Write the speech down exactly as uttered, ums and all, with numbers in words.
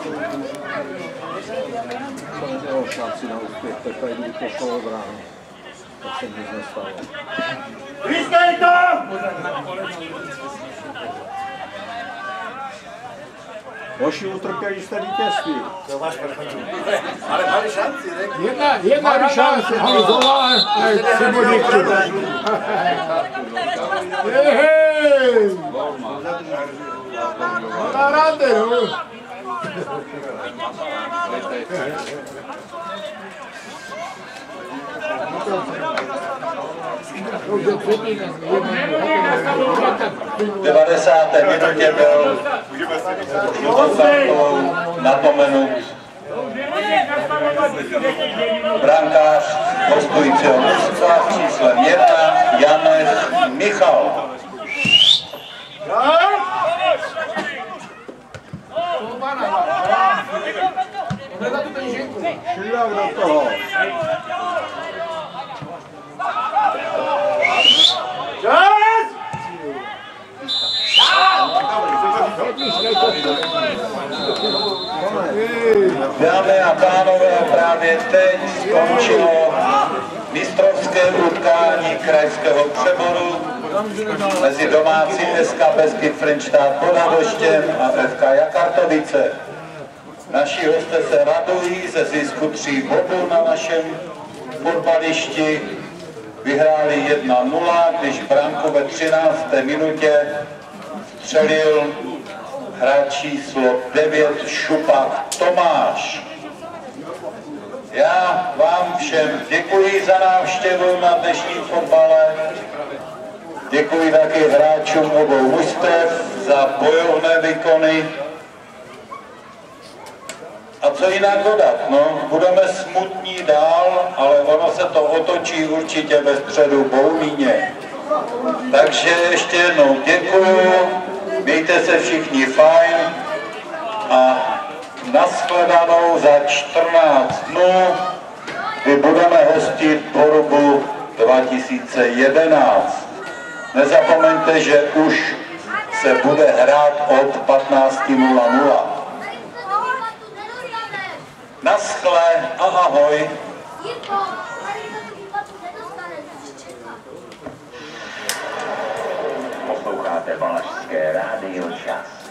Mělo šanci na úspěch, Pepa, kdyby pošlo bránu. Tak se nic nestalo. Vyskej to! Hoši, utrpěli jste vítězství. To máš perfektní. Ale mali šanci, ne? Jedna, jedna mali šanci, ale volá, se bodíky. Hej! Ona ráde, no. V devadesáté minutě byl žlutou kartou napomenut brankář hostujícího mužstva s číslem jedna Janeš Michal. Šilák do toho. Dámy a pánové, právě teď skončilo mistrovské utkání krajského přeboru mezi domácí S K Beskyd Frenštát pod Hadoštěm a F K Jakartovice. Naši hosté se radují ze zisku tří bodů na našem fotbališti. Vyhráli jedna nula, když branku ve třinácté minutě střelil hráč číslo devět Šupak Tomáš. Já vám všem děkuji za návštěvu na dnešním fotbale. Děkuji taky hráčům obou mužstev za bojovné výkony. A co jinak dodat? No, budeme smutní dál, ale ono se to otočí určitě ve středu Boumíně. Takže ještě jednou děkuju, mějte se všichni fajn a nashledanou za čtrnáct dnů, kdy budeme hostit Porubu dva tisíce jedenáct. Nezapomeňte, že už se bude hrát od patnáct nula nula. Naschle a ahoj. Posloucháte Valašské rádio Čas.